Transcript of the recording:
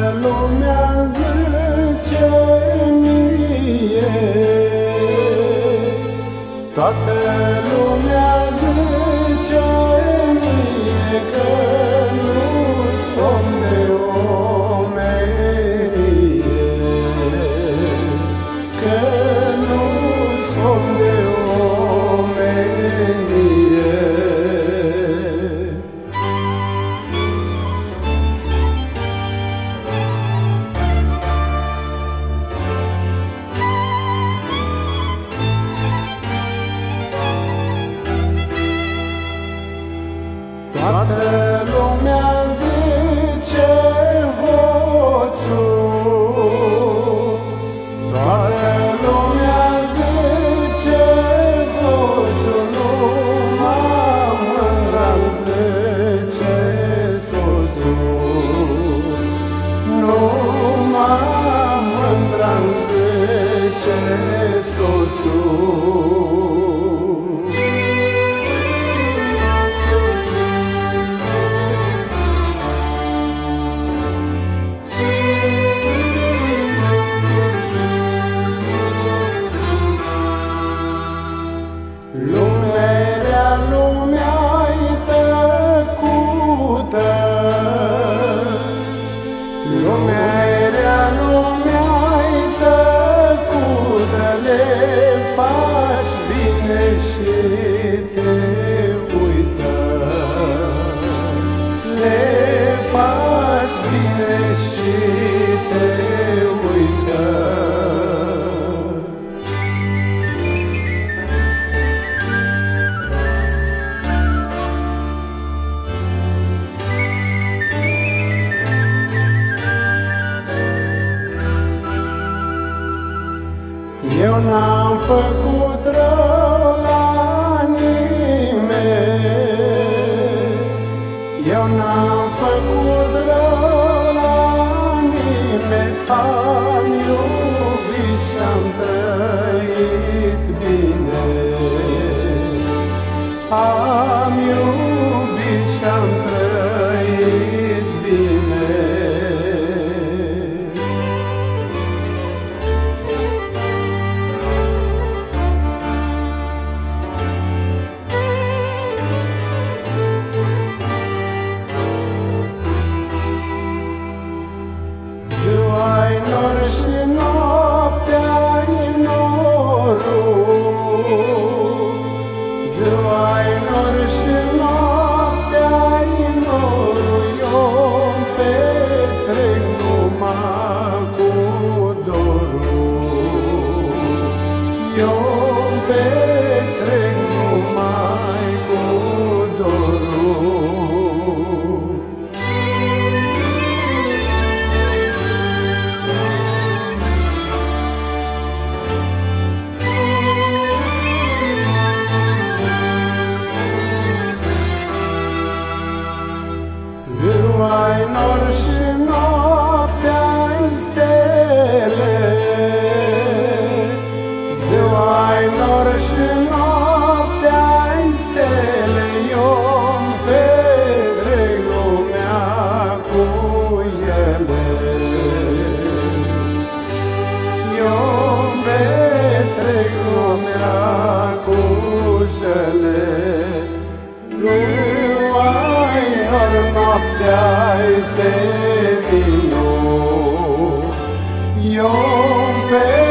lumea zice mie, toată lumea zice mie că nu-s om de omenie, că nu-s om de omenie. Toată lumea zice hoțul, toată lumea zice hoțul, numai mândra-mi zice soțul, numai mândra-mi zice soțul. Lumea-i tăcută, lumea-i tăcută, le faci bine și te uită, le faci bine și te uită. Eu n-am făcut rău la nimeni, eu n-am făcut rău la nimeni, am iubit și-am trăit bine, am iubit și-am trăit bine. Ziua-i nor și noaptea-i norul, ziua-i nor și noaptea-i norul, eu-mi petrec numai cu dorul, eu-mi petrec numai cu dorul. Ziua-i nor și noaptea-i stele, ziua-i nor și noaptea-i stele, eu-mi petrec lumea cu ele, eu-mi petrec lumea cu ele. Ziua-i nor, noaptea-i seninul, eu-mi